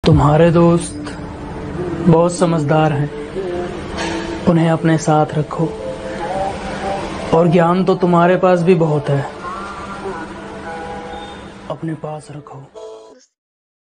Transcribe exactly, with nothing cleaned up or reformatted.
तुम्हारे दोस्त बहुत समझदार हैं, उन्हें अपने साथ रखो। और ज्ञान तो तुम्हारे पास भी बहुत है, अपने पास रखो।